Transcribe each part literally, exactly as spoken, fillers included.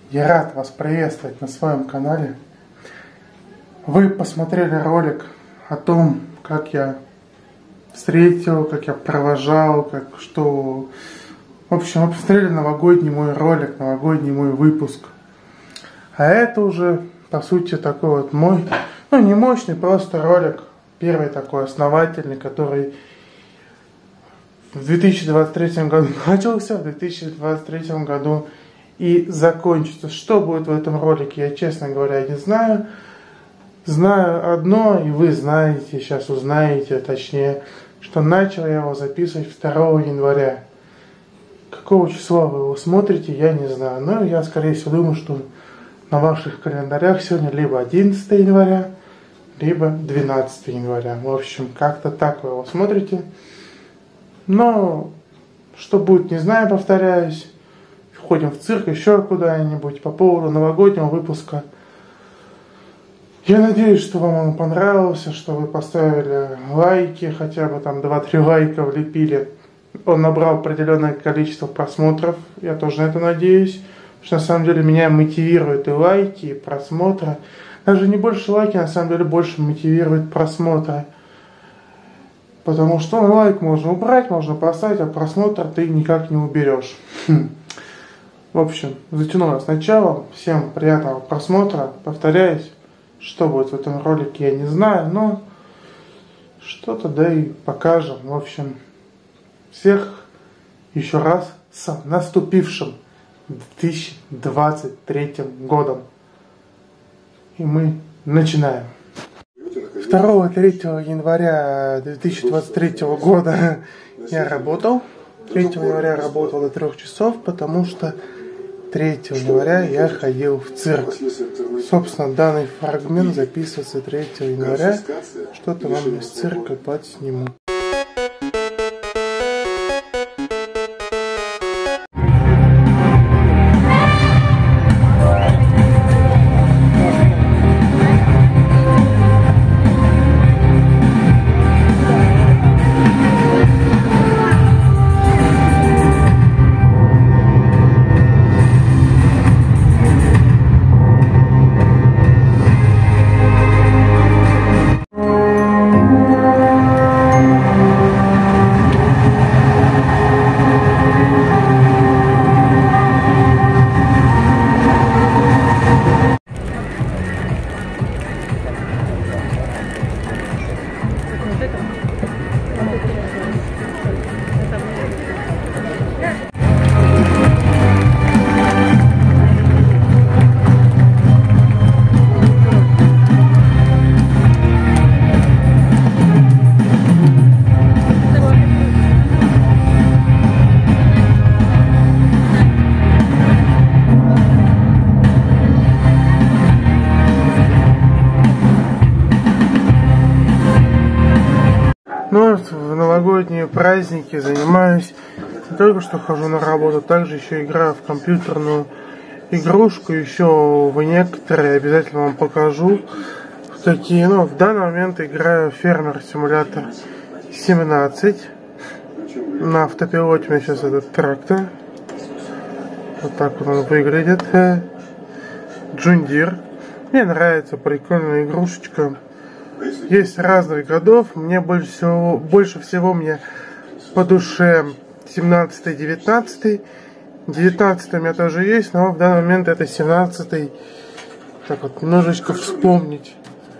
Я рад вас приветствовать на своем канале. Вы посмотрели ролик о том, как я встретил, как я провожал, как что... В общем, вы посмотрели новогодний мой ролик, новогодний мой выпуск. А это уже, по сути, такой вот мой, ну не мощный, просто ролик. Первый такой основательный, который в две тысячи двадцать третьем году начался, в две тысячи двадцать третьем году и закончится. Что будет в этом ролике, я, честно говоря, не знаю. Знаю одно, и вы знаете, сейчас узнаете, точнее, что начал я его записывать второго января. Какого числа вы его смотрите, я не знаю. Но я, скорее всего, думаю, что на ваших календарях сегодня либо одиннадцатое января, либо двенадцатое января. В общем, как-то так вы его смотрите. Но что будет, не знаю, повторяюсь. Ходим в цирк, еще куда-нибудь по поводу новогоднего выпуска. Я надеюсь, что вам он понравился, что вы поставили лайки, хотя бы там два-три лайка влепили. Он набрал определенное количество просмотров, я тоже на это надеюсь. Потому что на самом деле меня мотивируют и лайки, и просмотры. Даже не больше лайки, на самом деле больше мотивируют просмотры. Потому что ну, лайк можно убрать, можно поставить, а просмотр ты никак не уберешь. В общем, затянул я сначала. Всем приятного просмотра. Повторяюсь, что будет в этом ролике, я не знаю, но что-то да и покажем. В общем, всех еще раз с наступившим две тысячи двадцать третьим годом. И мы начинаем. второго-третьего января две тысячи двадцать третьего года я работал. третьего января работал до трех часов, потому что третьего января я ходил в цирк. Собственно, данный фрагмент записывается третьего января. Что-то вам из цирка подсниму. Ну вот, в новогодние праздники занимаюсь, не только что хожу на работу, также еще играю в компьютерную игрушку, еще в некоторые обязательно вам покажу, какие. Ну, в данный момент играю в Фермер Симулятор семнадцать, на автопилоте у меня сейчас этот трактор, вот так вот он выглядит, John Deere. Мне нравится, прикольная игрушечка. Есть разных годов, мне больше всего, больше всего мне по душе семнадцатый девятнадцатый. девятнадцатый у меня тоже есть, но в данный момент это семнадцатый. Так вот, немножечко вспомнить.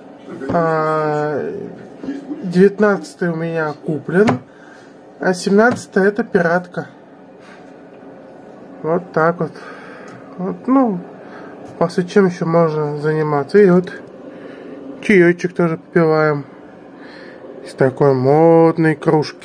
А, девятнадцатый у меня куплен, а семнадцатый это пиратка. Вот так вот. Вот, ну, после чем еще можно заниматься. И вот чаечек тоже попиваем из такой модной кружки.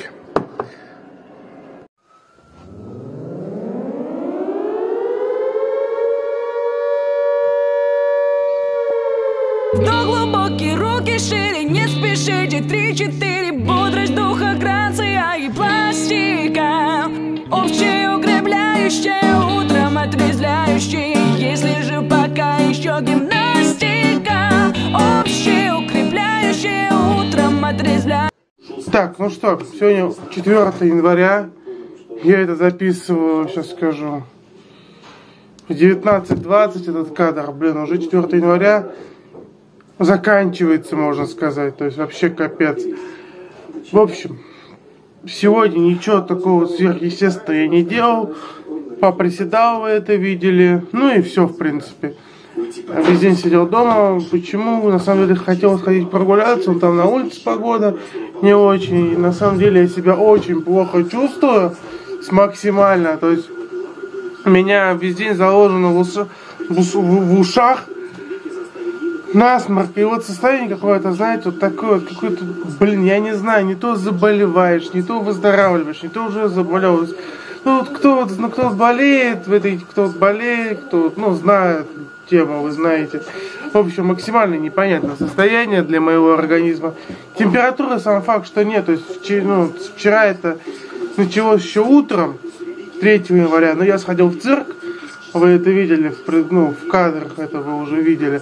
Кто глубокие руки шире, не спешите. Три-четыре, бодрость духа, грация и пластика. Общее укрепляющее, утром отрезвляющее. Если же пока еще гимнастика. Общее укрепляющее, утром отрезвляющее. Так, ну что, сегодня четвёртое января. Я это записываю, сейчас скажу, в девятнадцать двадцать этот кадр, блин, уже четвёртого января заканчивается, можно сказать, то есть вообще капец. В общем, сегодня ничего такого сверхъестественного я не делал, поприседал, вы это видели, ну и все, в принципе. Весь день сидел дома. Почему? На самом деле хотел сходить прогуляться, но там на улице погода не очень. И на самом деле я себя очень плохо чувствую, с максимально. То есть у меня весь день заложено в, уш... в ушах насморк. И вот состояние какое-то, знаете, вот такое, вот какое-то, блин, я не знаю, не то заболеваешь, не то выздоравливаешь, не то уже заболел. Ну вот кто вот, ну, кто болеет, в этой, кто болеет, кто, ну, знает тему, вы знаете. В общем, максимально непонятное состояние для моего организма. Температура, сам факт, что нет. То есть вчера, ну, вчера это началось еще утром, третьего января, но я сходил в цирк, вы это видели, в, ну, в кадрах это вы уже видели.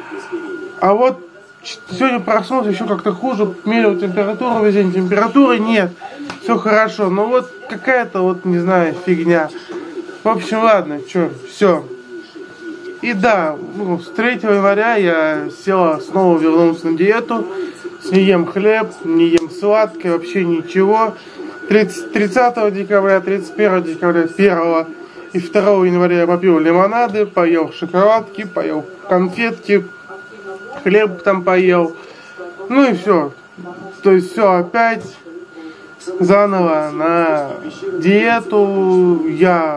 А вот сегодня проснулся еще как-то хуже, мерил температуру весь день, температуры нет, все хорошо, но вот какая-то вот, не знаю, фигня. В общем, ладно, что, все. И да, ну, с третьего января я сел, снова вернулся на диету, не ем хлеб, не ем сладкое, вообще ничего. тридцатого декабря, тридцать первого декабря, первого и второго января я попил лимонады, поел шоколадки, поел конфетки, хлеб там поел. Ну и все. То есть все опять заново на диету. Я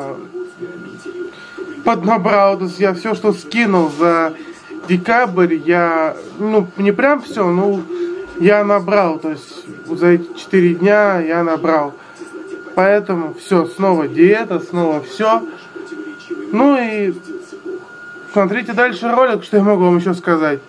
поднабрал, то есть я все, что скинул за декабрь, я, ну, не прям все, ну, я набрал, то есть за эти четыре дня я набрал. Поэтому все, снова диета, снова все. Ну и смотрите дальше ролик, что я могу вам еще сказать.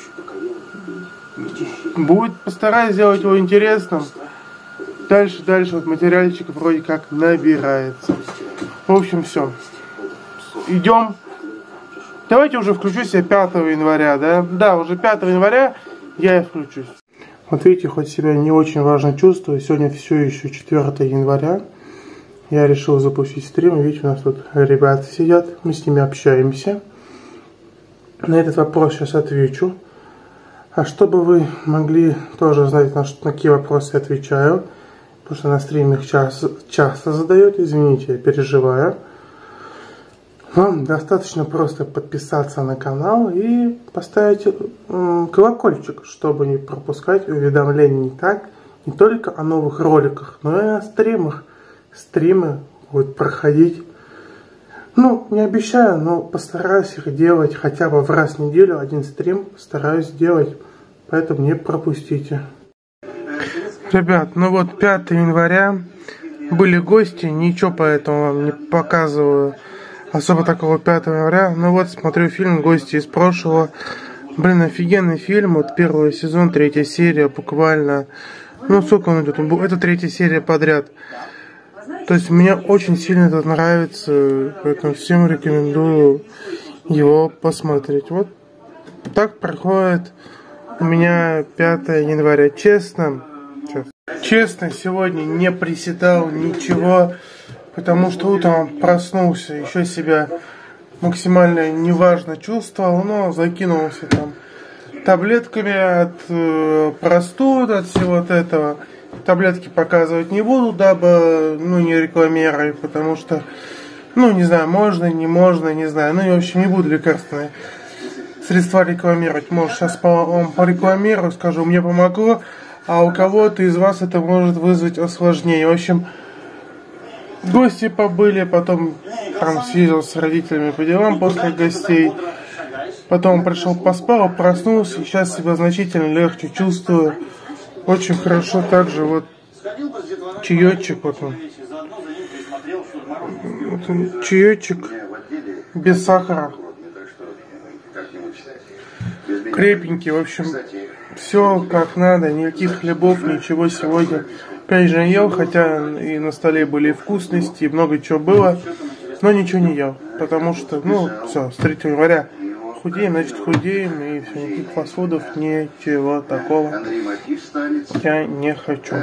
Будет, постараюсь сделать его интересным. Дальше, дальше, вот материальчик вроде как набирается. В общем, все. Идем. Давайте уже включусь я пятого января, да? Да, уже пятого января я и включусь. Вот видите, хоть себя не очень важно чувствую, сегодня все еще четвёртого января. Я решил запустить стрим. Видите, у нас тут ребята сидят, мы с ними общаемся. На этот вопрос сейчас отвечу. А чтобы вы могли тоже знать, на, что, на какие вопросы я отвечаю, потому что на стриме их часто, часто задают, извините, я переживаю. Вам достаточно просто подписаться на канал и поставить э, колокольчик, чтобы не пропускать уведомления не так, не только о новых роликах, но и о стримах. Стримы будут проходить. Ну, не обещаю, но постараюсь их делать хотя бы в раз в неделю, один стрим стараюсь делать, поэтому не пропустите. Ребят, ну вот пятого января были гости, ничего поэтому вам не показываю. Особо такого пятого января. Ну вот, смотрю фильм «Гости из прошлого». Блин, офигенный фильм. Вот первый сезон, третья серия, буквально. Ну, сколько он идет? Это третья серия подряд. То есть мне очень сильно это нравится. Поэтому всем рекомендую его посмотреть. Вот так проходит у меня пятого января. Честно, честно, сегодня не приседал ничего. Потому что утром проснулся, еще себя максимально неважно чувствовал, но закинулся там таблетками от э, простуд, от всего вот этого. Таблетки показывать не буду, дабы, ну, не рекламировать, потому что, ну, не знаю, можно, не можно, не знаю. Ну, и, в общем, не буду лекарственные средства рекламировать. Может, сейчас вам порекламирую, скажу, мне помогло, а у кого-то из вас это может вызвать осложнение. В общем, гости побыли, потом там съездил с родителями по делам после гостей. Потом пришел, поспал, проснулся, и сейчас себя значительно легче чувствую. Очень хорошо также вот чаечек, вот он. Вот он, чаечек без сахара. Крепенький, в общем, все как надо, никаких хлебов, ничего сегодня. Опять же ел, хотя и на столе были вкусности, и много чего было, но ничего не ел, потому что, ну, все, с третьего января худеем, значит худеем, и все, никаких фастфудов, ничего такого я не хочу.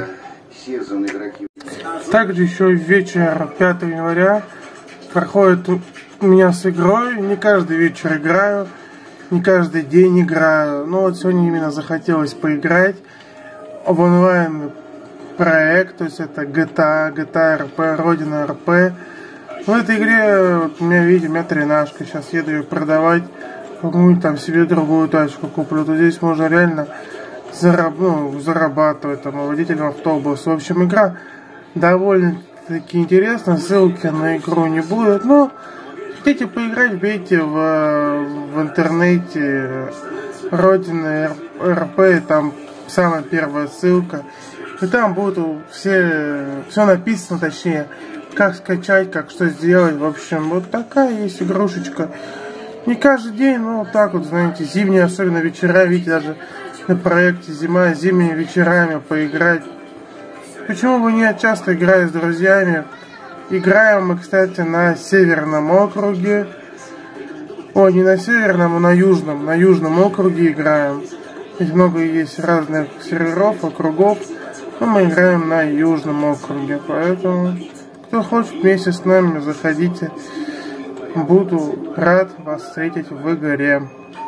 Также еще вечер пятого января проходит у меня с игрой. Не каждый вечер играю, не каждый день играю. Но вот сегодня именно захотелось поиграть в онлайн проект, то есть это джи ти эй, джи ти эй ар пи, Родина эр пи. В этой игре, вот, у меня, видите, у меня тринашка, сейчас еду ее продавать, какую-нибудь там себе другую тачку куплю. То здесь можно реально зараб ну, зарабатывать, там, водителем автобуса. В общем, игра довольно-таки интересная, ссылки на игру не будет, но хотите поиграть, вбейте в, в интернете Родина эр пи, там самая первая ссылка. И там будут все, все написано, точнее, как скачать, как что сделать. В общем, вот такая есть игрушечка. Не каждый день, но вот так вот, знаете, зимние, особенно вечера, видите, даже на проекте зима, зимними вечерами поиграть. Почему бы нет, часто играю с друзьями. Играем мы, кстати, на Северном округе. Ой, не на Северном, а на Южном. На Южном округе играем. Здесь много есть разных серверов, округов. Но мы играем на Южном округе. Поэтому, кто хочет вместе с нами, заходите. Буду рад вас встретить в игре.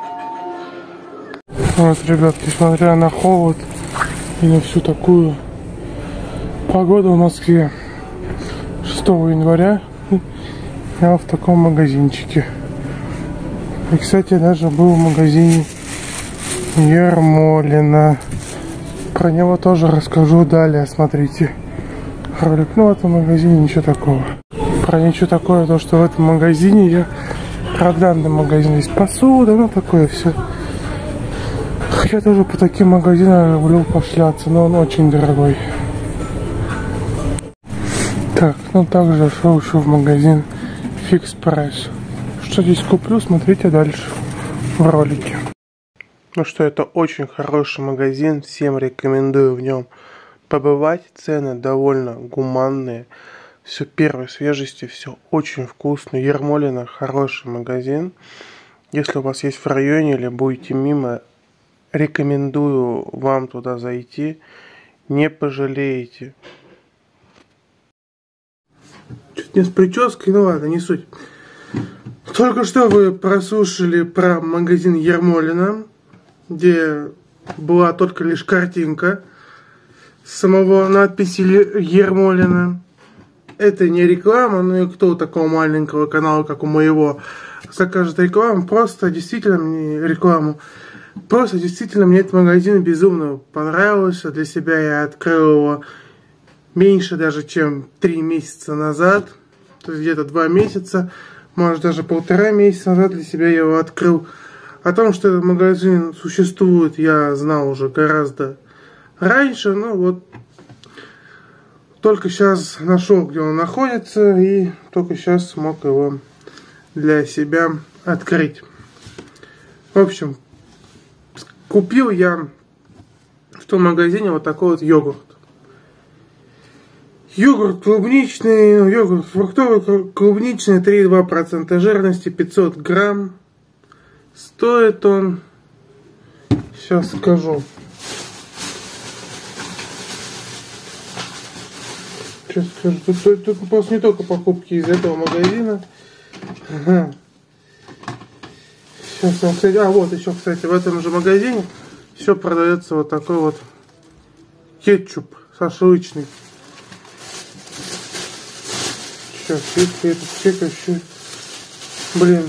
Вот, ребятки, несмотря на холод и на всю такую погоду в Москве, шестого января я в таком магазинчике. И, кстати, даже был в магазине Ермолино. Про него тоже расскажу далее, смотрите ролик. Ну, в этом магазине ничего такого. Про ничего такое, то, что в этом магазине я про данный магазин есть посуда, ну такое все. Я тоже по таким магазинам люблю пошляться, но он очень дорогой. Так, ну также шел еще в магазин Fix Price. Что здесь куплю, смотрите дальше в ролике. Ну что, это очень хороший магазин, всем рекомендую в нем побывать. Цены довольно гуманные, все первой свежести, все очень вкусно. Ермолино хороший магазин. Если у вас есть в районе или будете мимо, рекомендую вам туда зайти, не пожалеете. Чуть не с прической, ну ладно, не суть. Только что вы прослушали про магазин Ермолино, где была только лишь картинка самого надписи Ермолино. Это не реклама, ну и кто у такого маленького канала, как у моего, закажет рекламу, просто действительно мне рекламу. Просто действительно мне этот магазин безумно понравился. Для себя я открыл его меньше даже, чем три месяца назад. То есть где-то два месяца, может даже полтора месяца назад для себя я его открыл. О том, что этот магазин существует, я знал уже гораздо раньше. Ну вот, только сейчас нашел, где он находится, и только сейчас смог его для себя открыть. В общем, купил я в том магазине вот такой вот йогурт. Йогурт клубничный, йогурт фруктовый, клубничный, три и два процента жирности, пятьсот грамм. Стоит он, сейчас скажу. Сейчас скажу. Тут, тут, тут просто не только покупки из этого магазина. Ага. Сейчас он, кстати, а вот еще, кстати, в этом же магазине еще продается вот такой вот кетчуп шашлычный. Сейчас, если этот чек еще, блин.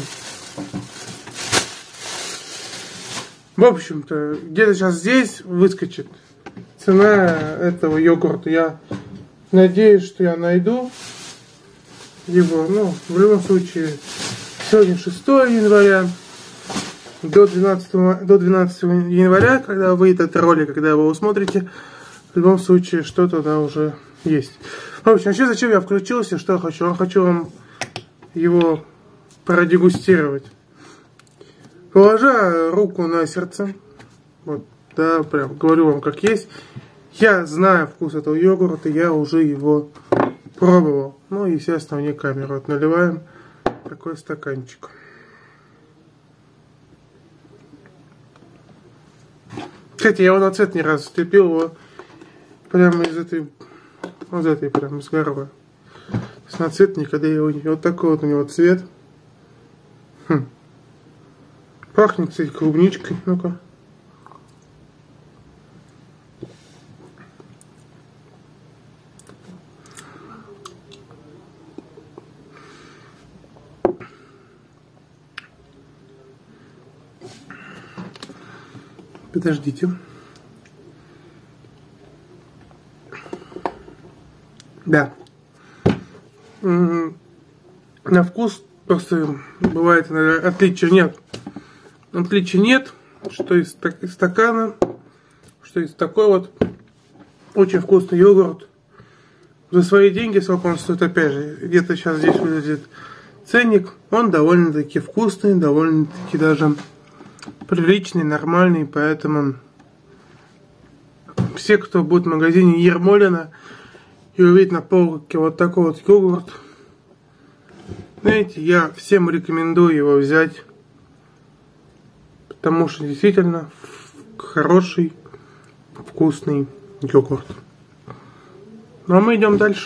В общем-то, где-то сейчас здесь выскочит цена этого йогурта. Я надеюсь, что я найду его. Ну, в любом случае, сегодня шестого января. До двенадцатого, до двенадцатого января, когда выйдет этот ролик, когда вы его смотрите, в любом случае, что-то да, уже есть. В общем, вообще, зачем я включился, что я хочу? Я хочу вам его продегустировать. Положа руку на сердце, вот, да, прям говорю вам как есть, я знаю вкус этого йогурта, я уже его пробовал. Ну, естественно, вне камеры. Вот наливаем такой стаканчик. Кстати, я его на цвет не раз вцепил его прямо из этой, вот этой, прямо из горла. На цвет никогда его не... Вот такой вот у него цвет. Хм. Пахнет, кстати, клубничкой. Ну-ка. Подождите. Да. На вкус просто бывает отличия нет. Отличия нет, что из стакана, что из такой вот. Очень вкусный йогурт. За свои деньги, сколько он стоит, опять же, где-то сейчас здесь выглядит ценник. Он довольно-таки вкусный, довольно-таки даже приличный, нормальный, поэтому все, кто будет в магазине Ермолино и увидит на полке вот такой вот йогурт, знаете, я всем рекомендую его взять, потому что действительно хороший, вкусный йогурт. Ну а мы идем дальше.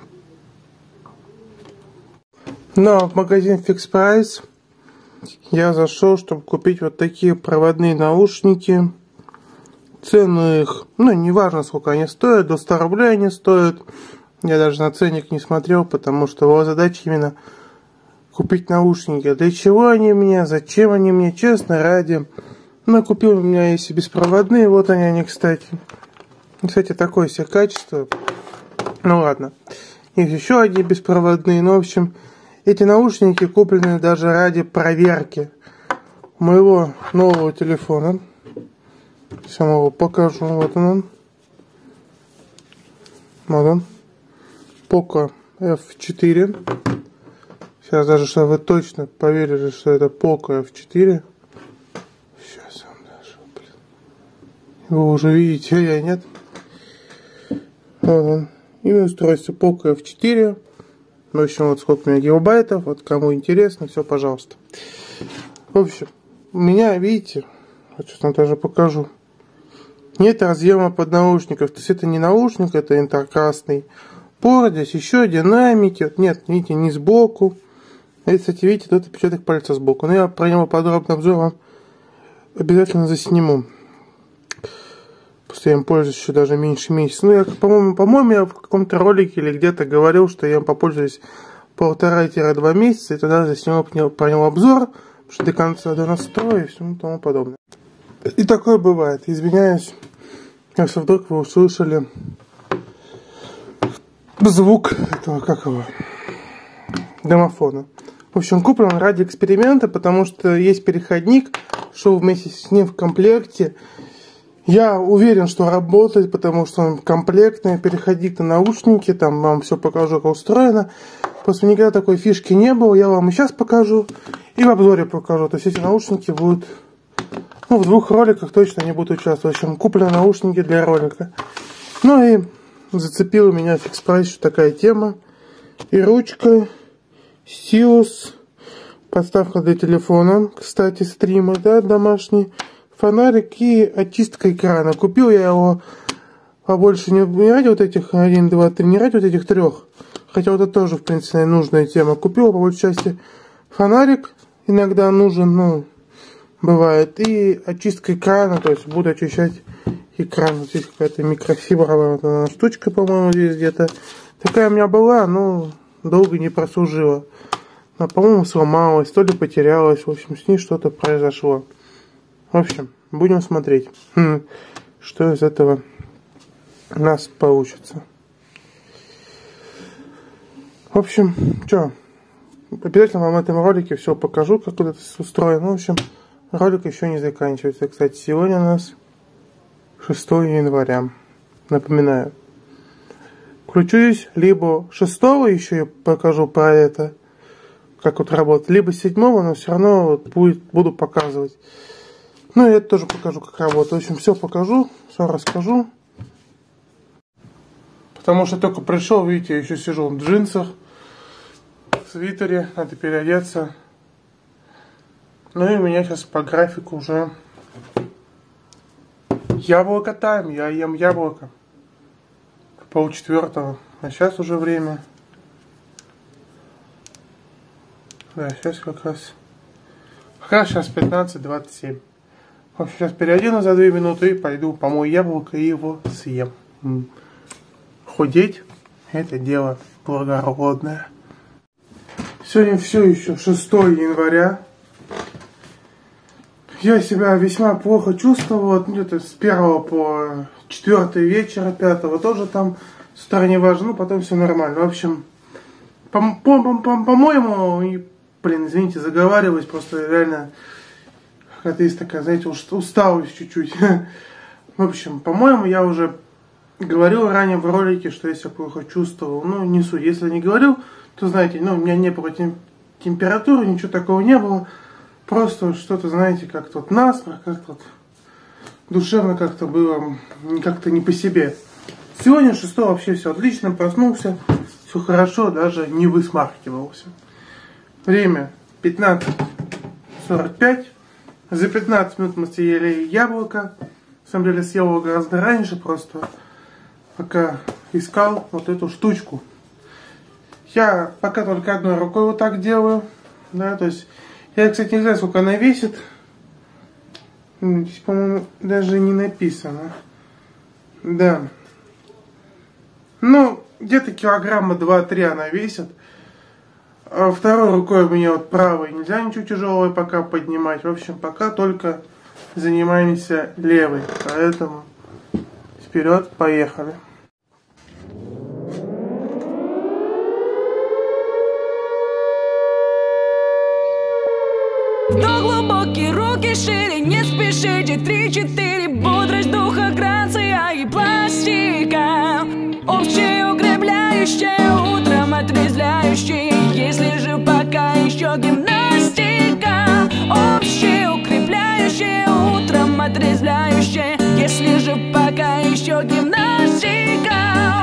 Но в магазин Fix Price я зашел, чтобы купить вот такие проводные наушники. Цены их, ну, не важно, сколько они стоят, до ста рублей они стоят. Я даже на ценник не смотрел, потому что его задача именно купить наушники. Для чего они мне, зачем они мне, честно, ради. Ну, купил у меня есть и беспроводные, вот они, они, кстати. Кстати, такое себе качество. Ну, ладно. Есть еще одни беспроводные, ну, в общем... Эти наушники куплены даже ради проверки моего нового телефона. Сейчас я его покажу. Вот он. Вот он. Poco эф четыре. Сейчас даже, чтобы вы точно поверили, что это Poco эф четыре. Сейчас он даже, блин. Вы уже видите, я нет. Вот он. И устройство Poco эф четыре. В общем, вот сколько у меня гигабайтов. Вот кому интересно, все, пожалуйста. В общем, у меня, видите, вот сейчас вам даже покажу. Нет разъема под наушников. То есть это не наушник, это интеркрасный порт. Здесь еще динамики. Нет, видите, не сбоку. И, кстати, видите, тут отпечаток пальца сбоку. Но я про него подробный обзор вам обязательно засниму. Просто я им пользуюсь еще даже меньше месяца. Ну, я, по-моему, по-моему, я в каком-то ролике или где-то говорил, что я им попользуюсь полтора-два месяца, и тогда засниму про него обзор, потому что до конца до настроя и всему тому подобное. И такое бывает. Извиняюсь, если вдруг вы услышали звук этого, как его, домофона. В общем, куплен ради эксперимента, потому что есть переходник, шел вместе с ним в комплекте. Я уверен, что работает, потому что он комплектный, переходник на наушники, там вам все покажу, как устроено. Просто никогда такой фишки не было, я вам и сейчас покажу, и в обзоре покажу. То есть эти наушники будут, ну, в двух роликах точно не будут участвовать. В общем, куплены наушники для ролика. Ну и зацепила меня Fix Price, что такая тема. И ручка, стилус, подставка для телефона, кстати, стример, да, домашний. Фонарик и очистка экрана. Купил я его побольше не, не ради вот этих один, два, три, не ради вот этих трех. Хотя вот это тоже, в принципе, нужная тема. Купил по большей части фонарик. Иногда нужен, ну, бывает. И очистка экрана. То есть буду очищать экран. Вот здесь какая-то микрофибровая вот она штучка, по-моему, здесь где-то. Такая у меня была, но долго не прослужила. Она, по-моему, сломалась, то ли потерялась. В общем, с ней что-то произошло. В общем, будем смотреть, что из этого у нас получится. В общем, что, обязательно вам в этом ролике все покажу, как вот это устроено. В общем, ролик еще не заканчивается. Кстати, сегодня у нас шестое января. Напоминаю. Включусь либо шестого еще я покажу про это, как вот работает, либо седьмого, но все равно вот будет, буду показывать. Ну, и это тоже покажу, как работает. В общем, все покажу, все расскажу. Потому что только пришел, видите, я еще сижу в джинсах, в свитере, надо переодеться. Ну, и у меня сейчас по графику уже яблоко тайм, я ем яблоко. Полчетвертого, а сейчас уже время. Да, сейчас как раз Пока сейчас пятнадцать двадцать семь. В общем, сейчас переодену за две минуты и пойду помою яблоко и его съем. Худеть — это дело благородное. Сегодня все еще шестое января. Я себя весьма плохо чувствовал. Где-то с первого по четвертый вечера, пятого тоже там с утра не важно, но потом все нормально. В общем, по-моему, и, блин, извините, заговариваюсь, просто реально какая-то есть такая, знаете, усталость чуть-чуть. В общем, по-моему, я уже говорил ранее в ролике, что я себя плохо чувствовал. Ну, не суть. Если не говорил, то знаете, ну, у меня не было тем температуры, ничего такого не было. Просто что-то, знаете, как-то вот насморк, как-то вот душевно как-то было, как-то не по себе. Сегодня шестого вообще все отлично, проснулся, все хорошо, даже не высмаркивался. Время пятнадцать сорок пять. За пятнадцать минут мы съели яблоко. На самом деле съел его гораздо раньше, просто пока искал вот эту штучку. Я пока только одной рукой вот так делаю. Да, то есть я, кстати, не знаю, сколько она весит. Здесь, по-моему, даже не написано. Да. Ну, где-то килограмма два-три она весит. А второй рукой у меня вот правой нельзя ничего тяжелого пока поднимать. В общем, пока только занимаемся левой. Поэтому вперед, поехали. Кто глубокие руки шире, не спешите. Три-четыре, бодрость духа, грация и пластика. Общее укрепляющее, утром отрезвляющее. Если же пока еще гимнастика. Общее укрепляющее, утром отрезвляющее. Если же пока еще гимнастика.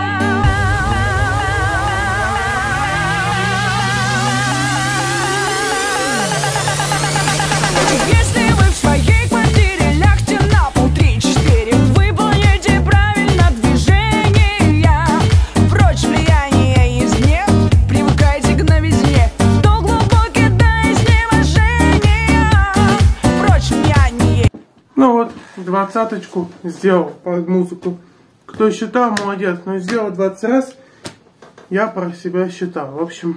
Если вы в своей квартире, лягте на пол. Три-четыре, выполните правильно движения. Прочь влияние извне, привыкайте к новизне. Кто глубокий до изнеможения. Прочь влияние. Ну вот, двадцаточку сделал под музыку. Кто считал, молодец. Но сделал двадцать раз, я про себя считал. В общем,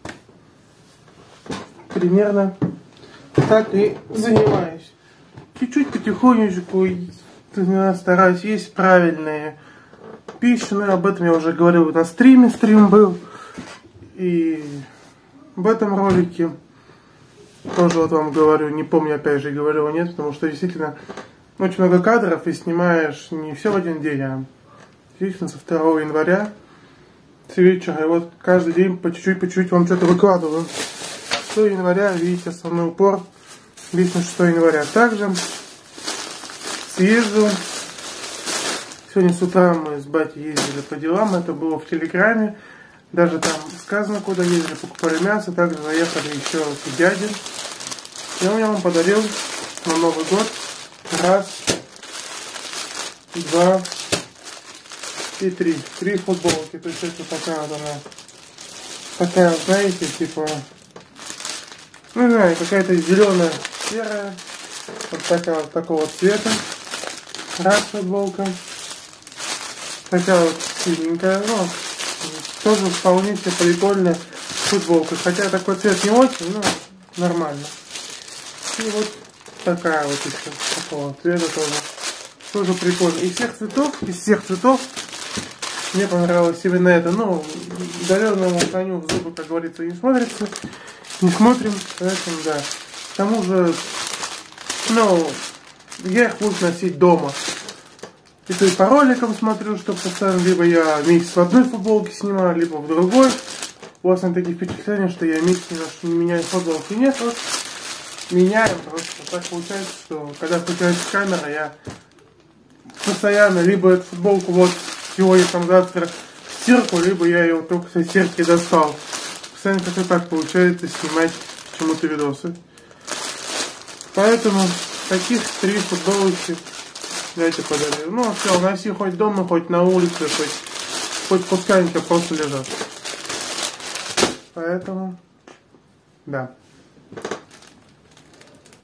примерно так и занимаюсь. Чуть-чуть потихонечку стараюсь есть правильные пищи. Но об этом я уже говорил на стриме. Стрим был. И в этом ролике тоже вот вам говорю. Не помню, опять же, говорил нет. Потому что действительно очень много кадров. И снимаешь не все в один день, а действительно со второго января с вечера. И вот каждый день по чуть-чуть, по чуть-чуть вам что-то выкладываю. шестого января, видите, основной упор весь на шестое января. Также съезжу. Сегодня с утра мы с батей ездили по делам. Это было в Телеграме. Даже там сказано, куда ездили, покупали мясо. Также заехали еще к дяде. И он мне вам подарил на Новый год. Раз, два и три. Три футболки. То есть это такая вот она. Такая, знаете, типа... Ну, не знаю, какая-то зеленая, серая, вот такая вот такого цвета. Раз футболка. Такая вот синенькая, ну, тоже вполне себе прикольная футболка. Хотя такой цвет не очень, но нормально. И вот такая вот еще, такого цвета тоже. Тоже прикольно. Из всех цветов, из всех цветов мне понравилось именно это. Ну, удаленному коню в зубы, как говорится, не смотрится. Не смотрим, поэтому да. К тому же, ну, я их буду носить дома. И то и по роликам смотрю, что постоянно либо я месяц в одной футболке снимаю, либо в другой. У вас на такие впечатления, что я месяц не меняю футболки. Нет, вот меняем просто. Так получается, что когда включается камера, я постоянно либо эту футболку вот сегодня там завтра в стирку, либо я ее только со стирки достал. Постоянно как-то так получается снимать почему-то видосы. Поэтому таких три футболочки дайте подарю. Ну, все, носи хоть дома, хоть на улице, хоть, хоть пускай они просто лежат. Поэтому, да.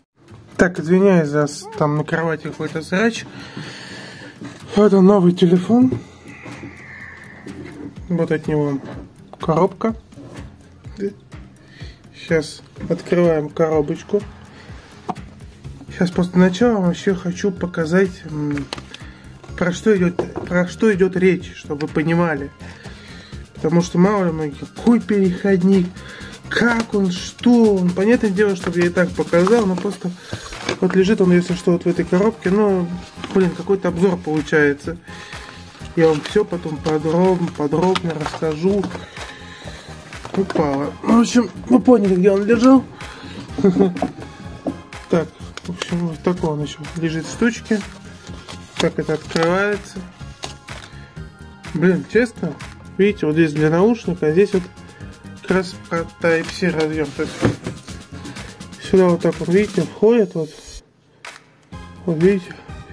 Так, извиняюсь за там на кровати какой-то срач. Это новый телефон. Вот от него коробка. Сейчас открываем коробочку. Сейчас после начала вообще хочу показать, про что идет, про что идет речь, чтобы вы понимали. Потому что мало ли многие, какой переходник, как он, что он. Понятное дело, чтобы я и так показал, но просто вот лежит он, если что, вот в этой коробке. Ну, блин, какой-то обзор получается. Я вам все потом подробно, подробно расскажу. Упало. В общем, вы поняли, где он лежал. Так, в общем, вот такой он еще лежит в штучке. Как это открывается. Блин, честно, видите, вот здесь для наушника, а здесь вот как раз про Type-C разъем. То есть сюда вот так вот, видите, входит вот. Вот видите.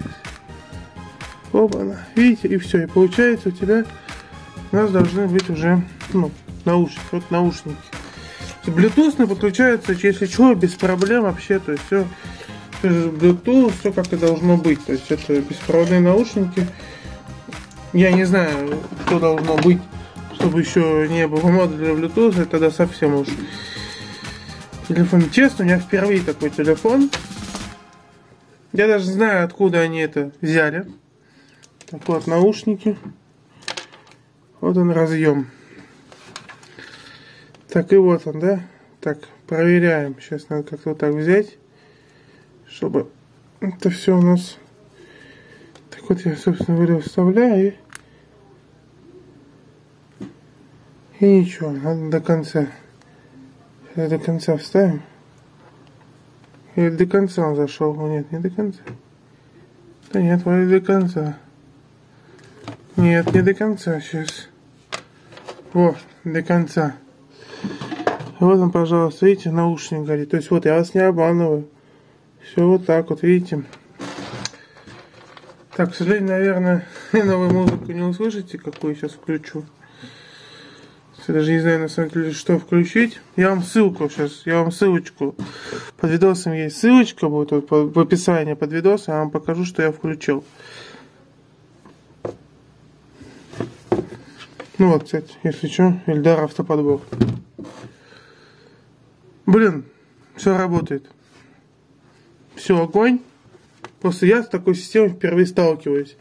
Оба-на. Видите, и все. И получается у тебя у нас должны быть уже, ну, наушники. Вот наушники. Bluetooth подключается, если что, без проблем вообще. То есть все Bluetooth, все как и должно быть. То есть это беспроводные наушники. Я не знаю, что должно быть, чтобы еще не было модуля Bluetooth. Это тогда совсем уж телефон. Честно, у меня впервые такой телефон. Я даже знаю, откуда они это взяли. Так вот, наушники. Вот он разъем. Так и вот он, да? Так, проверяем. Сейчас надо как-то вот так взять, чтобы это все у нас... Так вот я, собственно говоря, вставляю. И, и ничего, надо до конца. Сейчас до конца вставим. Или до конца он зашел? Нет, не до конца. Да нет, вроде до конца. Нет, не до конца. Сейчас. Вот, до конца. Вот он, пожалуйста, видите, наушник горит. То есть вот я вас не обманываю. Все вот так вот, видите. Так, к сожалению, наверное, новую музыку не услышите, какую я сейчас включу. Я даже не знаю, на самом деле, что включить. Я вам ссылку сейчас, я вам ссылочку. Под видосом есть ссылочка, будет вот в описании под видосом. Я вам покажу, что я включил. Ну вот, кстати, если что, Эльдар автоподбор. Блин, все работает. Все, огонь. Просто я с такой системой впервые сталкиваюсь.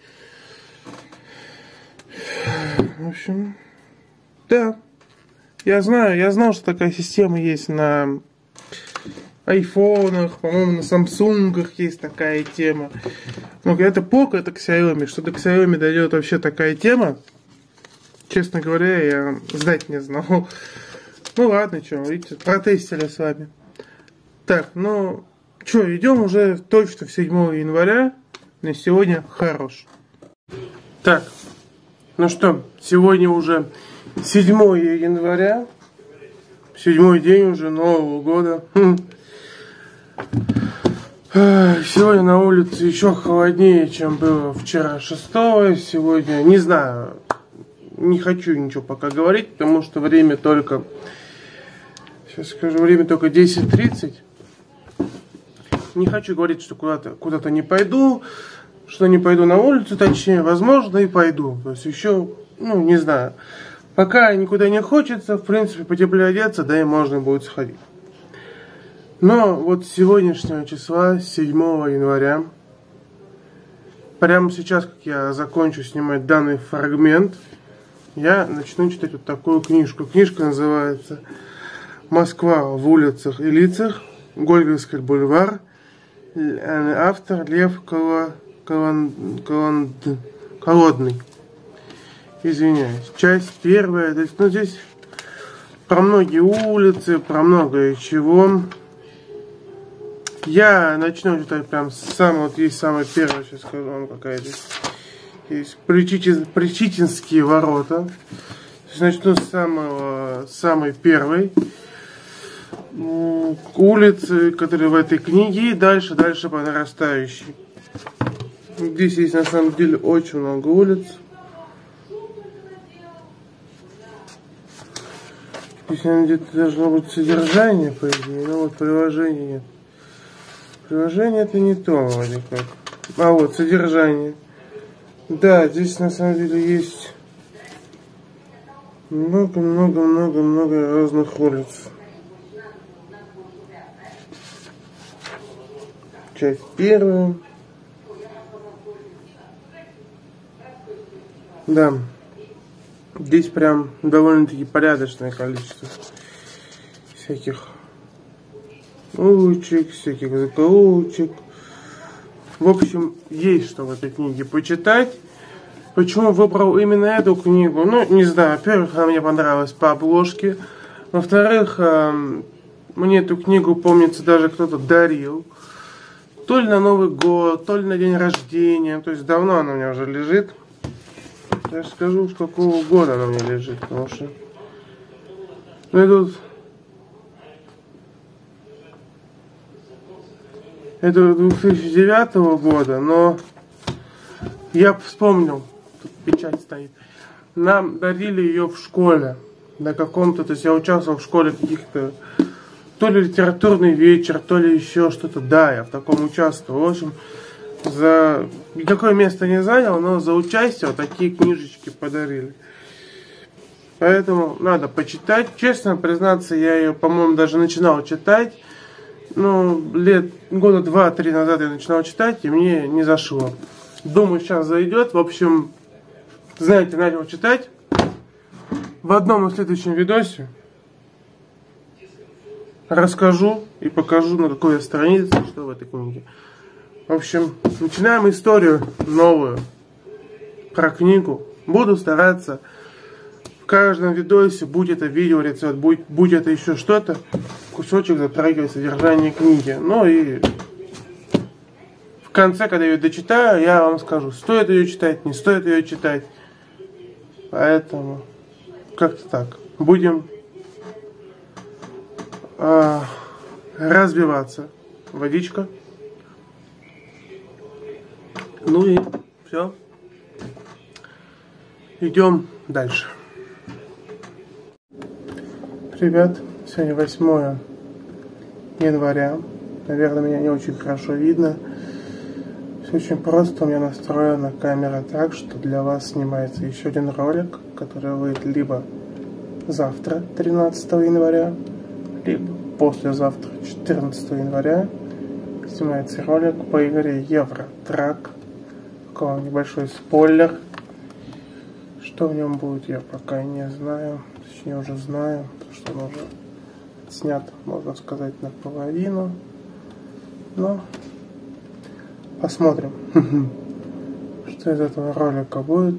В общем, да. Я знаю, я знал, что такая система есть на айфонах, по-моему, на самсунгах есть такая тема. Но это поко, это Xiaomi. Что до Xiaomi дойдет вообще такая тема, честно говоря, я знать не знал. Ну ладно, что, видите, протестили с вами. Так, ну, что, идем уже точно в седьмого января. На сегодня хорош. Так, ну что, сегодня уже седьмого января. Седьмой день уже Нового года. Сегодня на улице еще холоднее, чем было вчера шестого. Сегодня, не знаю, не хочу ничего пока говорить, потому что время только... Сейчас скажу, время только десять тридцать. Не хочу говорить, что куда-то куда-то не пойду, что не пойду на улицу, точнее, возможно, и пойду. То есть еще, ну, не знаю. Пока никуда не хочется, в принципе, потеплее одеться, да и можно будет сходить. Но вот с сегодняшнего числа, седьмого января, прямо сейчас, как я закончу снимать данный фрагмент, я начну читать вот такую книжку. Книжка называется «Москва в улицах и лицах. Гольговский бульвар». Автор Лев Колодный. Извиняюсь. Часть первая. То есть, ну, здесь про многие улицы, про многое чего. Я начну читать прям с самого, вот есть самое первое, сейчас скажу вам, какая здесь. Есть Причитин, Причитинские ворота. Начну с самого, самой первой улицы, которые в этой книге, и дальше, дальше по нарастающей. Здесь есть на самом деле очень много улиц. Здесь, наверное, где-то должно быть содержание, по идее, но вот приложения нет. Приложение это не то, вроде как. А вот, содержание. Да, здесь на самом деле есть много-много-много-много разных улиц. Часть первая. Да. Здесь прям довольно-таки порядочное количество всяких улочек, всяких закоулочек. В общем, есть что в этой книге почитать. Почему выбрал именно эту книгу? Ну, не знаю. Во-первых, она мне понравилась по обложке. Во-вторых, мне эту книгу, помнится, даже кто-то дарил. То ли на Новый год, то ли на день рождения. То есть давно она у меня уже лежит. Я же скажу, с какого года она у меня лежит. Потому что... Ну, и тут... Это две тысячи девятого года, но я вспомнил, тут печать стоит, нам дарили ее в школе, на каком-то, то есть я участвовал в школе каких-то, то ли литературный вечер, то ли еще что-то, да, я в таком участвовал, в общем, за, никакое место не занял, но за участие вот такие книжечки подарили. Поэтому надо почитать, честно признаться, я ее, по-моему, даже начинал читать. Ну, лет, года два-три назад я начинал читать, и мне не зашло. Думаю, сейчас зайдет. В общем, знаете, начал читать. В одном из следующем видосе расскажу и покажу, на какой странице, что в этой книге. В общем, начинаем историю новую про книгу. Буду стараться в каждом видосе, будь это видеорецепт, будь, будь это еще что-то, кусочек затрагивать содержание книги. Ну и в конце, когда я ее дочитаю, я вам скажу, стоит ее читать, не стоит ее читать. Поэтому как-то так. Будем э, разбиваться. Водичка. Ну и все. Идем дальше. Привет. Сегодня восьмое января. Наверное, меня не очень хорошо видно. Все очень просто. У меня настроена камера так, что для вас снимается еще один ролик, который выйдет либо завтра, тринадцатого января, либо послезавтра, четырнадцатого января. Снимается ролик по игре Евротрак. Такой небольшой спойлер. Что в нем будет, я пока не знаю. Точнее, уже знаю, потому что он уже снят, можно сказать, наполовину. Но посмотрим, что из этого ролика будет.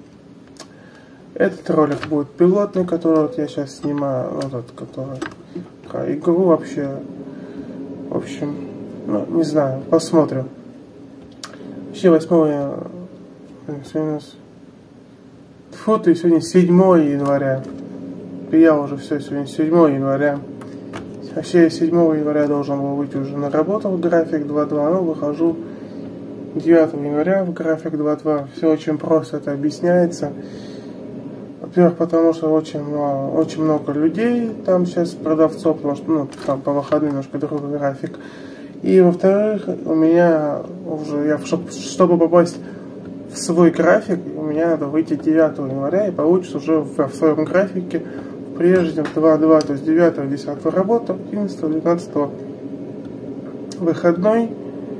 Этот ролик будет пилотный, который вот я сейчас снимаю. Вот этот, который про игру вообще. В общем, ну, не знаю, посмотрим. Вообще восьмого сегодня у нас... Фу, ты, сегодня седьмое января. И я уже все, сегодня седьмое января. Вообще седьмого января должен был выйти уже на работу в график два два, но выхожу девятого января в график два два. Все очень просто это объясняется. Во-первых, потому что очень много, очень много людей там сейчас, продавцов, потому что ну, там по выходным немножко другой график. И во-вторых, у меня уже, я, чтобы попасть в свой график, у меня надо выйти девятого января и получится уже в, в своем графике в прежнем два два, то есть девятого-десятого работа, одиннадцатого-двенадцатого выходной,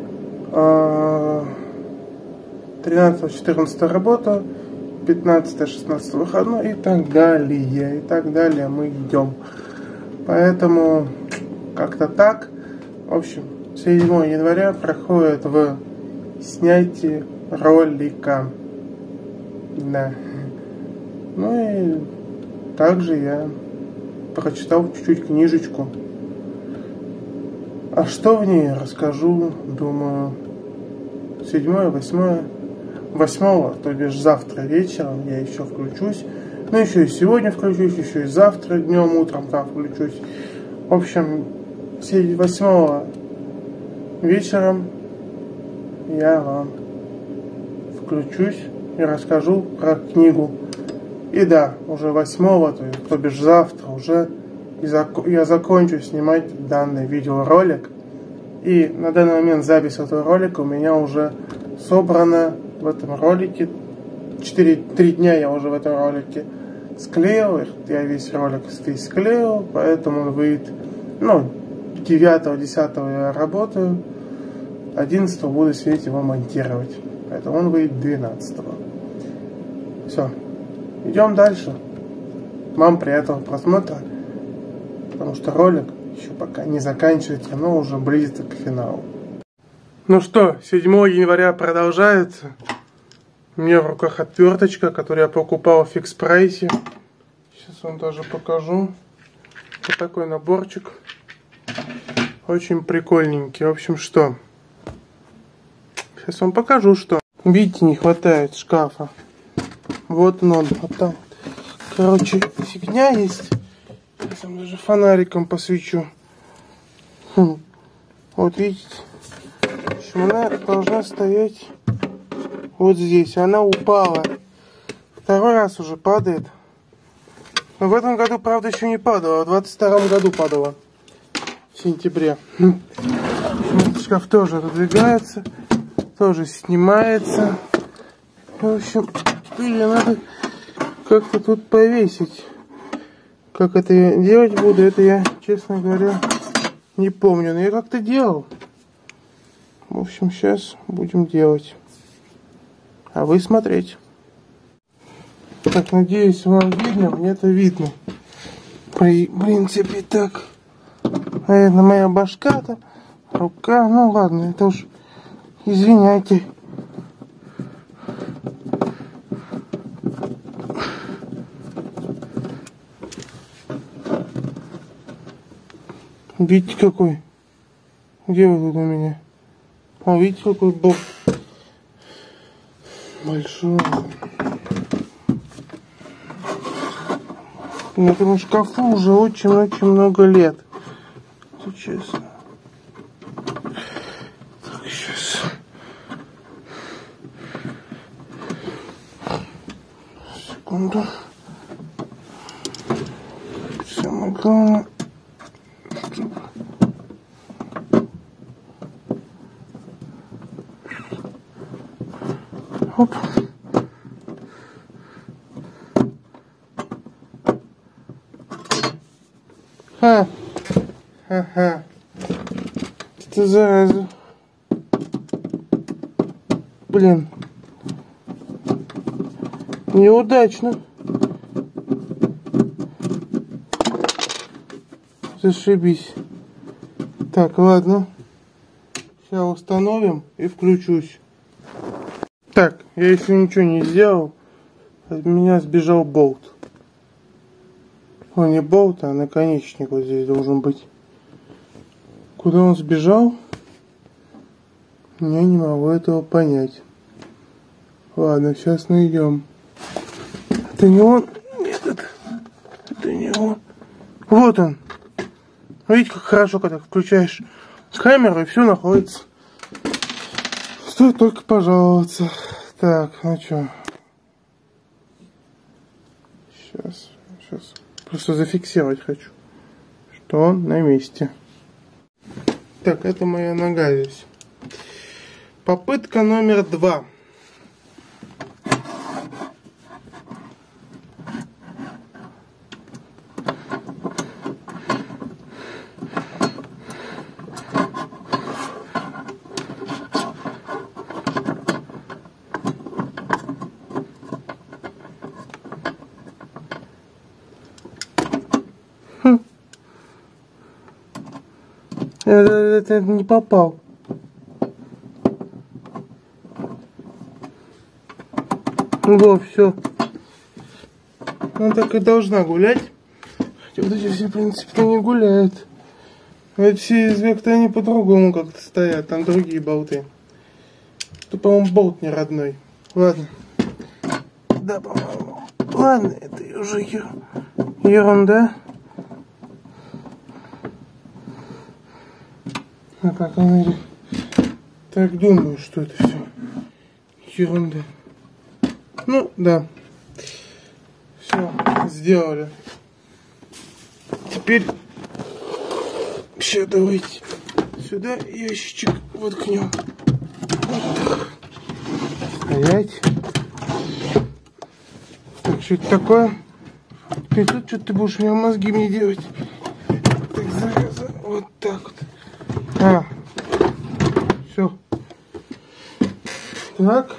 тринадцатого-четырнадцатого работа, пятнадцатого-шестнадцатого выходной и так далее, и так далее мы идем. Поэтому как-то так. В общем, седьмого января проходит в снятии ролика. Да. Ну и также я прочитал чуть-чуть книжечку. А что в ней расскажу, думаю, седьмое, восьмое, восьмого, то бишь завтра вечером я еще включусь. Ну еще и сегодня включусь, еще и завтра днем, утром там включусь. В общем, восьмого вечером я вам включусь и расскажу про книгу. И да, уже восьмого, то, есть, то бишь завтра, уже я закончу снимать данный видеоролик. И на данный момент запись этого ролика у меня уже собрана в этом ролике. четыре-три дня я уже в этом ролике склеил. Я весь ролик весь склеил, поэтому он выйдет, ну, девятого-десятого я работаю, одиннадцатого буду сидеть его монтировать. Поэтому он выйдет двенадцатого. Все. Идем дальше. Вам приятного просмотра, потому что ролик еще пока не заканчивается, но уже близится к финалу. Ну что, седьмого января продолжается. У меня в руках отверточка, которую я покупал в фикс прайсе. Сейчас вам даже покажу. Вот такой наборчик. Очень прикольненький. В общем, что? Сейчас вам покажу, что. Видите, не хватает шкафа. Вот он, он. Вот там. Короче, фигня есть. Сейчас вам даже фонариком посвечу. Хм. Вот видите. В общем, она должна стоять вот здесь. Она упала. Второй раз уже падает. Но в этом году, правда, еще не падала. В двадцать втором году падала. В сентябре. Этот шкаф тоже отодвигается. Тоже снимается. В общем, теперь надо как-то тут повесить. Как это я делать буду, это я, честно говоря, не помню. Но я как-то делал. В общем, сейчас будем делать. А вы смотреть. Так, надеюсь, вам видно. Мне это видно. При принципе, так. Наверное, моя башка-то, рука. Ну ладно, это уж извиняйте. Видите, какой? Где вы тут у меня? О, видите, какой бог большой. Этому шкафу уже очень-очень много лет. Сейчас. Так, сейчас. Секунду. Самое главное. Оп. Ха. Ха-ха. Это зараза. Блин. Неудачно. Зашибись. Так, ладно. Сейчас установим и включусь. Так, я если ничего не сделал, от меня сбежал болт. О, не болт, а наконечник вот здесь должен быть. Куда он сбежал? Я не могу этого понять. Ладно, сейчас найдем. Это не он? Нет, это, это не он. Вот он. Видите, как хорошо, когда включаешь камеру и все находится. Стоит только пожаловаться. Так, ну что? Сейчас, сейчас. Просто зафиксировать хочу, что он на месте. Так, это моя нога здесь. Попытка номер два. Это, это не попал. Вот, все. Она так и должна гулять. Хотя вот эти все, в принципе, не гуляют. Эти все из векта они по-другому как-то стоят. Там другие болты. Это, по-моему, болт не родной. Ладно. Да, по-моему. Ладно, это уже ерунда. А как она... Так думаю, что это все ерунда. Ну, да. Все, сделали. Теперь... Сейчас давайте Сюда ящичек воткнем. Вот так. Стоять. Так, что это такое? Ты тут что ты будешь мне мозги мне делать? Так, зараза. Вот так вот. А. Все. Так.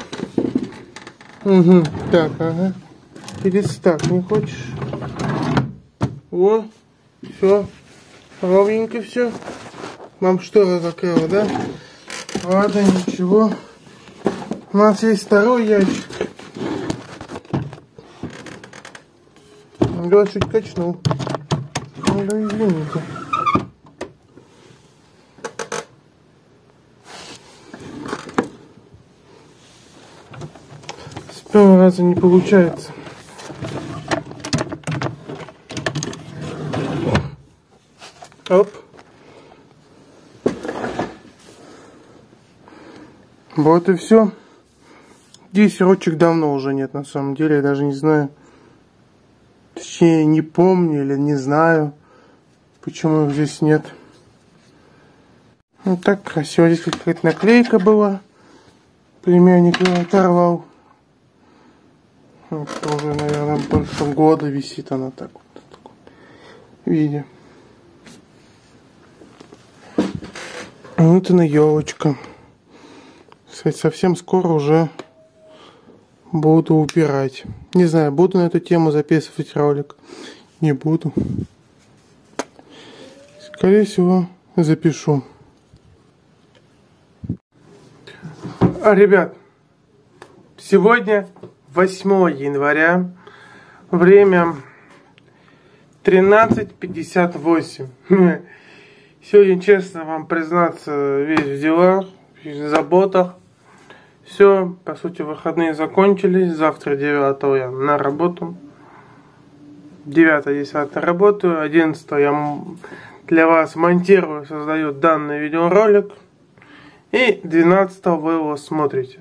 Угу. Так, ага. Перестак, не хочешь? О, все. Ровненько все. Вам шторы закрыла, да? Ладно, ничего. У нас есть второй ящик. Я чуть качнул. Ну, да, извините. С первого раза не получается. Оп. Вот и все. Здесь ручек давно уже нет, на самом деле. Я даже не знаю. Точнее, не помню или не знаю, почему их здесь нет. Вот так красиво. Здесь какая-то наклейка была. Племянник ее оторвал. Вот, уже, наверное, больше года висит она так вот. В таком виде. Вот она елочка. Кстати, совсем скоро уже буду убирать. Не знаю, буду на эту тему записывать ролик. Не буду. Скорее всего, запишу. А, ребят, сегодня восьмое января. Время тринадцать пятьдесят восемь. Сегодня, честно вам признаться, весь в делах, весь в заботах. Все, по сути, выходные закончились. Завтра девятого я на работу. девятого-десятого работаю. одиннадцатого я для вас монтирую, создаю данный видеоролик. И двенадцатого вы его смотрите.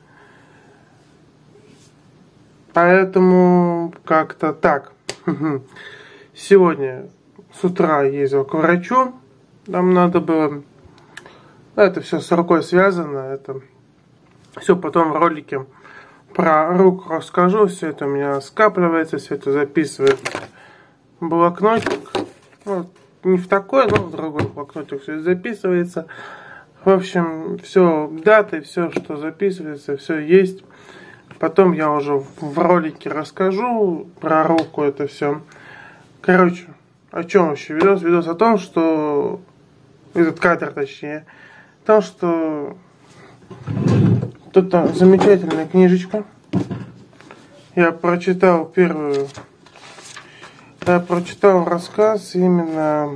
Поэтому как-то так. Сегодня с утра ездил к врачу. Нам надо было... Это все с рукой связано. Это все потом в ролике про руку расскажу. Все это у меня скапливается, все это записывает блокнотик. Вот, не в такой, но в другой блокнотик все это записывается. В общем, все даты, все, что записывается, все есть. Потом я уже в ролике расскажу про руку, это все. Короче, о чем вообще видос? Видос о том, что... Этот кадр, точнее. О том, что... Тут замечательная книжечка. Я прочитал первую... Я прочитал рассказ именно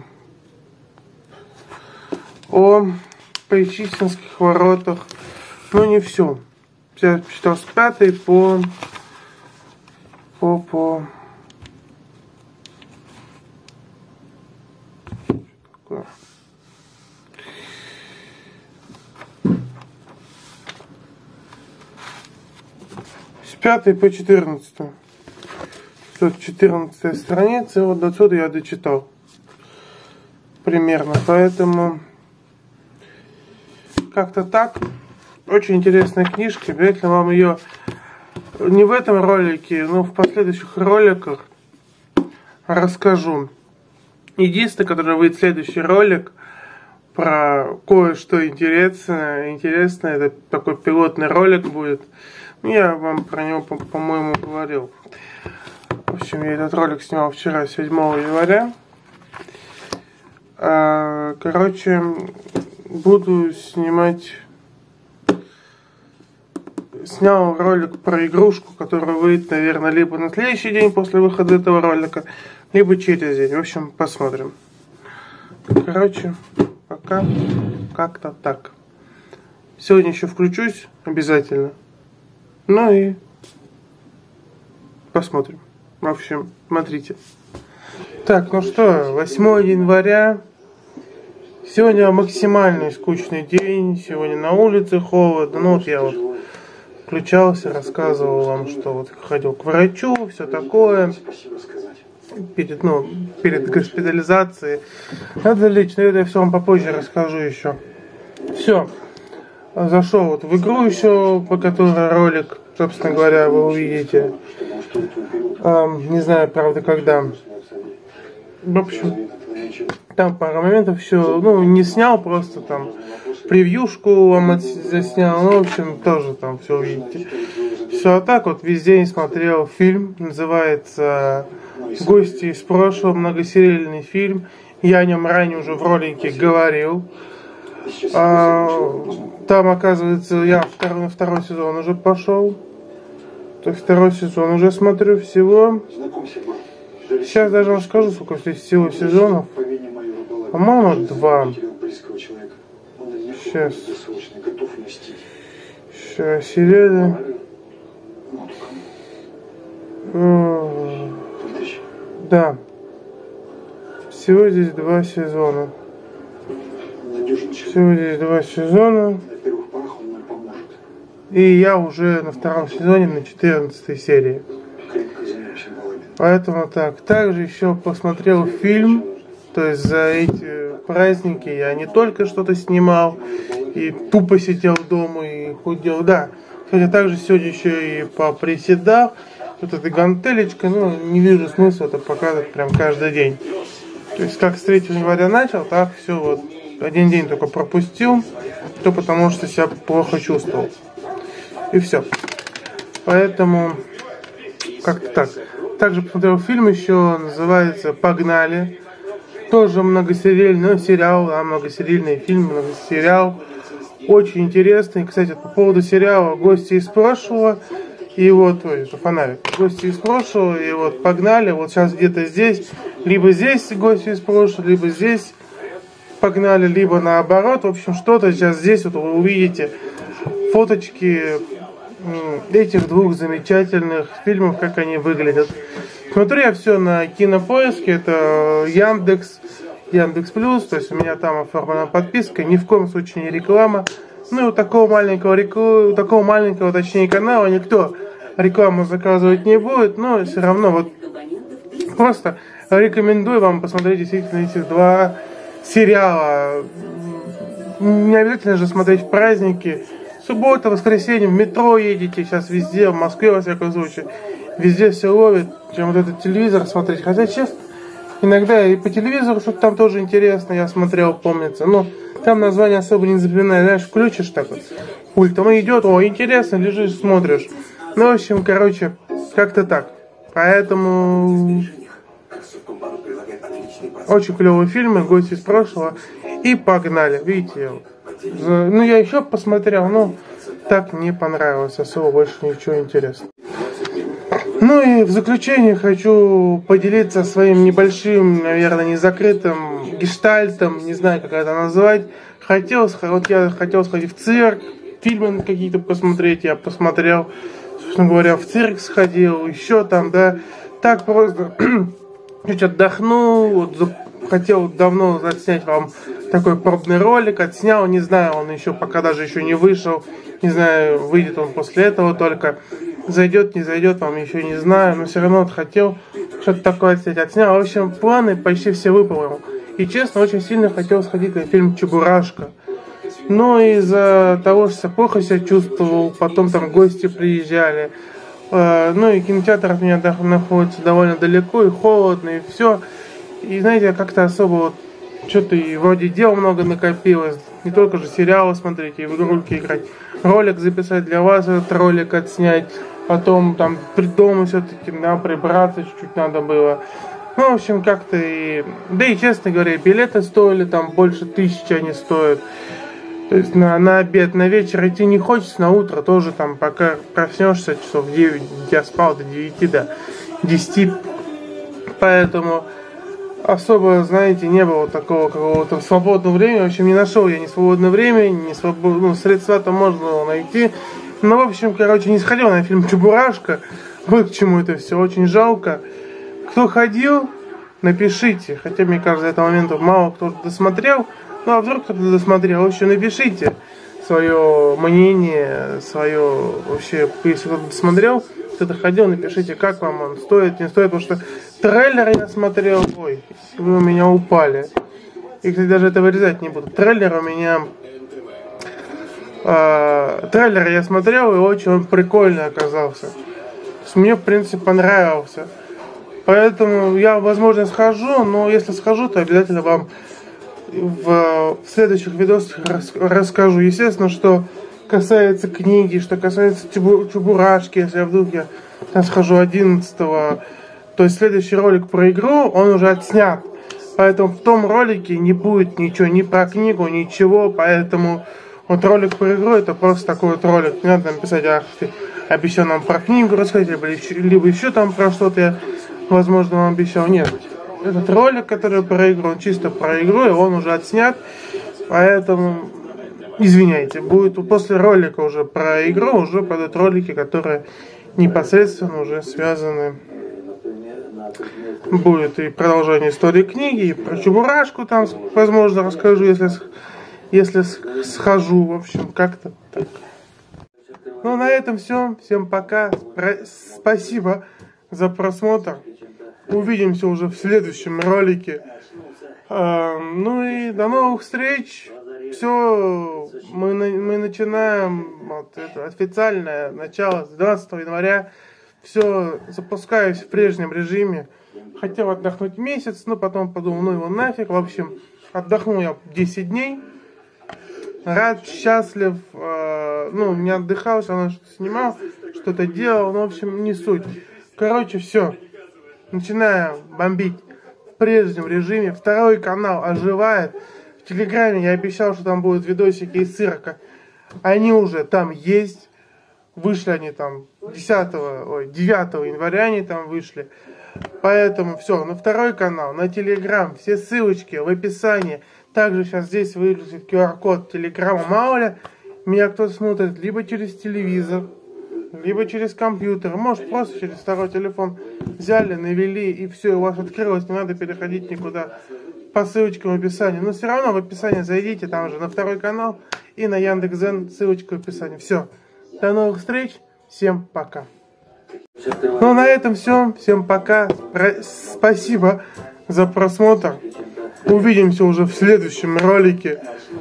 о Пречистинских воротах. Но не все. Я читал с пятой по... По... по... С пятой по четырнадцатую. Тут четырнадцатая страница, и вот до отсюда я дочитал. Примерно. Поэтому как-то так. Очень интересная книжка. Обязательно вам ее не в этом ролике, но в последующих роликах расскажу. Единственное, который выйдет следующий ролик про кое-что интересное. Интересное. Это такой пилотный ролик будет. Я вам про него, по-моему, говорил. В общем, я этот ролик снимал вчера, седьмого января. Короче, буду снимать... Снял ролик про игрушку, которая выйдет, наверное, либо на следующий день после выхода этого ролика, либо через день. В общем, посмотрим. Короче, пока как-то так. Сегодня еще включусь обязательно. Ну и посмотрим. В общем, смотрите. Так, ну что, восьмое января. Сегодня максимально скучный день. Сегодня на улице холодно. Ну вот я вот включался, рассказывал вам, что вот ходил к врачу, все такое. перед, ну, перед госпитализацией. Это лично, это я все вам попозже расскажу еще. Все. Зашел вот в игру еще, по которой ролик, собственно говоря, вы увидите. Эм, не знаю, правда, когда. В общем, там пару моментов все, ну, не снял, просто там превьюшку вам заснял, ну, в общем, тоже там все увидите. Все, а так вот весь день смотрел фильм, называется «Гости из прошлого», многосерийный фильм. Я о нем ранее уже в ролике говорил. А, там, оказывается, я второй, на второй сезон уже пошел. То есть второй сезон уже смотрю всего. Сейчас даже расскажу, сколько здесь всего сезонов. По-моему, два. Сейчас. Сейчас, сериалы. Да. Всего здесь два сезона. Всего здесь два сезона. И я уже на втором сезоне, на четырнадцатой серии. Поэтому так. Также еще посмотрел фильм. То есть за эти праздники я не только что-то снимал и тупо сидел дома и худел. Да. Кстати, также сегодня еще и поприседал. Вот эта гантелечка, ну, не вижу смысла это показывать прям каждый день. То есть как с третьего января начал, так все вот. Один день только пропустил, то потому что себя плохо чувствовал. И все. Поэтому как-то так. Также посмотрел фильм еще, называется «Погнали». Тоже многосерийный, ну, сериал, а многосерийный фильм, многосериал. Очень интересный. Кстати, по поводу сериала «Гости из прошлого». И вот, ой, это фонарик. «Гости из прошлого», и вот «Погнали». Вот сейчас где-то здесь. Либо здесь «Гости из прошлого», либо здесь «Погнали», либо наоборот. В общем, что-то сейчас здесь вот вы увидите фоточки этих двух замечательных фильмов, как они выглядят. Смотрю я все на Кинопоиске, это Яндекс, Яндекс Плюс, то есть у меня там оформлена подписка, ни в коем случае не реклама. Ну и у такого маленького, у такого маленького, точнее, канала никто рекламу заказывать не будет, но все равно вот просто рекомендую вам посмотреть действительно этих два сериала. Не обязательно же смотреть в праздники. Суббота, воскресенье, в метро едете, сейчас везде, в Москве, во всяком случае, везде все ловит, чем вот этот телевизор смотреть. Хотя, честно, иногда и по телевизору что-то там тоже интересно, я смотрел, помнится. Но там название особо не запоминаю, знаешь, включишь так вот, пультом и идет, о, интересно, лежишь, смотришь. Ну, в общем, короче, как-то так. Поэтому очень клевые фильмы, «Гости из прошлого» и «Погнали». Видите, ну я еще посмотрел, но так не понравилось, особо больше ничего интересного. Ну и в заключение хочу поделиться своим небольшим, наверное, незакрытым гештальтом, не знаю, как это назвать. Хотел, вот я хотел сходить в цирк, фильмы какие-то посмотреть, я посмотрел, собственно говоря, в цирк сходил, еще там, да, так просто чуть отдохнул, вот, хотел давно отснять вам такой пробный ролик, отснял, не знаю, он еще пока даже еще не вышел, не знаю, выйдет он после этого только, зайдет, не зайдет, вам еще не знаю, но все равно вот хотел что-то такое отснять, отснял, в общем, планы почти все выполнил, и честно, очень сильно хотел сходить на фильм «Чебурашка», но из-за того, что плохо себя чувствовал, потом там гости приезжали, э, ну и кинотеатр от меня находится довольно далеко, и холодно, и все, и знаете, я как-то особо вот что-то и вроде дел много накопилось. Не только же сериалы смотреть и в игрульки играть. Ролик записать для вас, этот ролик отснять. Потом там при дома все-таки, да, прибраться чуть-чуть надо было. Ну, в общем, как-то и... Да и, честно говоря, билеты стоили там больше тысячи они стоят. То есть на, на обед, на вечер идти не хочется, на утро тоже там, пока проснешься, часов девять, я спал до девяти, до десяти. Поэтому... особо, знаете, не было такого какого-то свободного времени. В общем, не нашел я ни свободное время, ни свобод... ну, средства-то можно было найти. Ну, в общем, короче, не сходил на фильм «Чебурашка». Вот к чему это все, очень жалко. Кто ходил, напишите. Хотя, мне кажется, до этого момента мало кто досмотрел. Ну, а вдруг кто-то досмотрел. В общем, напишите свое мнение, свое, вообще, если кто-то досмотрел, кто-то ходил, напишите, как вам он, стоит, не стоит, потому что трейлер я смотрел, ой, вы у меня упали. И, кстати, даже это вырезать не буду. Трейлер у меня... Э, трейлер я смотрел, и очень он прикольный оказался. То есть мне, в принципе, понравился. Поэтому я, возможно, схожу, но если схожу, то обязательно вам в, в следующих видосах рас, расскажу. Естественно, что касается книги, что касается Чебурашки, если я вдруг я там схожу одиннадцатого, то есть следующий ролик про игру, он уже отснят. Поэтому в том ролике не будет ничего, ни про книгу, ничего, поэтому вот ролик про игру это просто такой вот ролик. Не надо написать, ах, ты обещал нам про книгу рассказать, либо еще, либо еще там про что-то я, возможно, вам обещал. Нет, этот ролик, который про игру, он чисто про игру, и он уже отснят, поэтому извиняйте, будет после ролика уже про игру, уже пойдут ролики, которые непосредственно уже связаны. Будет и продолжение истории книги, и про Чебурашку там, возможно, расскажу, если, если схожу, в общем, как-то так. Ну, на этом все. Всем пока. Спасибо за просмотр. Увидимся уже в следующем ролике. Ну и до новых встреч. Все, мы, мы начинаем вот, это, официальное начало с двенадцатого января. Все, запускаюсь в прежнем режиме. Хотел отдохнуть месяц, но потом подумал, ну его нафиг. В общем, отдохнул я десять дней. Рад, счастлив. Э, ну, не отдыхал, все равно что-то снимал, что-то делал. Ну, в общем, не суть. Короче, все. Начинаю бомбить в прежнем режиме. Второй канал оживает. В Телеграме я обещал, что там будут видосики из цирка. Они уже там есть. Вышли они там десятого, ой, девятого января они там вышли. Поэтому все, на второй канал, на Телеграм, все ссылочки в описании. Также сейчас здесь выложит ку ар код Телеграма. Мало ли, меня кто-то смотрит либо через телевизор, либо через компьютер. Может, просто через второй телефон взяли, навели, и все, у вас открылось. Не надо переходить никуда по ссылочкам в описании. Но все равно в описании зайдите, там же на второй канал и на Яндекс.Дзен ссылочка в описании. Все. До новых встреч. Всем пока. Ну, на этом все. Всем пока. Спасибо за просмотр. Увидимся уже в следующем ролике.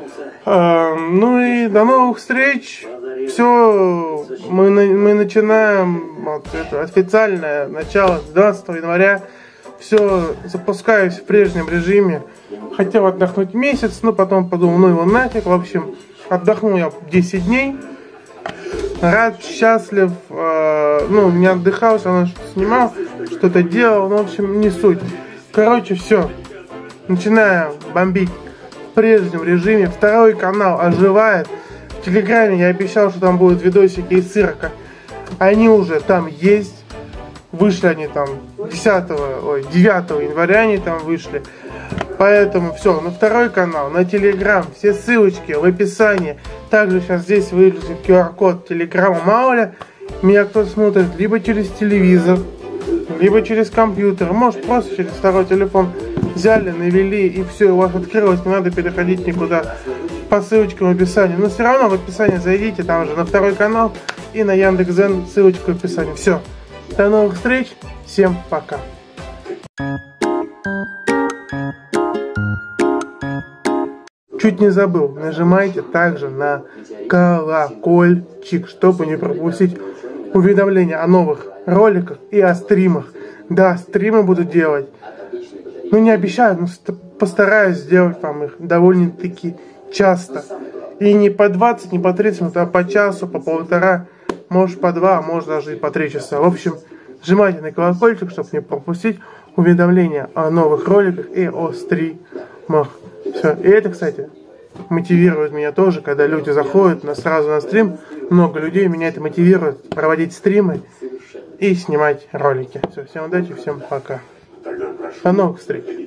Ну и до новых встреч. Все, мы, мы начинаем вот, это, официальное начало с двенадцатого января. Все, запускаюсь в прежнем режиме. Хотел отдохнуть месяц, но потом подумал, ну его нафиг. В общем, отдохнул я десять дней. Рад, счастлив, э, ну, не отдыхал, все равно что-то снимал, что-то делал, ну, в общем, не суть. Короче, все. Начинаю бомбить в прежнем режиме. Второй канал оживает. В Телеграме я обещал, что там будут видосики из цирка. Они уже там есть. Вышли они там десятого, ой, девятого января они там вышли. Поэтому все, на второй канал, на Телеграм, все ссылочки в описании. Также сейчас здесь выложит ку ар код Телеграма. Мало ли, меня кто-то смотрит либо через телевизор, либо через компьютер. Может, просто через второй телефон взяли, навели, и все, у вас открылось. Не надо переходить никуда по ссылочкам в описании. Но все равно в описании зайдите, там же на второй канал и на Яндекс.Дзен ссылочка в описании. Все. До новых встреч. Всем пока. Чуть не забыл, нажимайте также на колокольчик, чтобы не пропустить уведомления о новых роликах и о стримах. Да, стримы буду делать. Ну, не обещаю, но постараюсь сделать вам их довольно-таки часто. И не по двадцать, не по тридцать минут, а по часу, по полтора, может по два, может даже и по три часа. В общем, нажимайте на колокольчик, чтобы не пропустить уведомления о новых роликах и о стримах. Все. И это, кстати, мотивирует меня тоже, когда люди заходят на, сразу на стрим. Много людей, меня это мотивирует проводить стримы и снимать ролики. Все, всем удачи, всем пока. До новых встреч.